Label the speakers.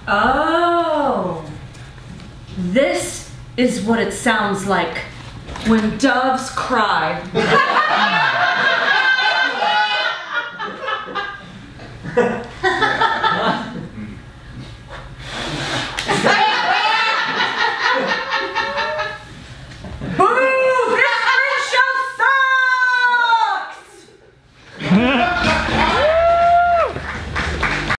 Speaker 1: Oh. This is what it sounds like when doves cry.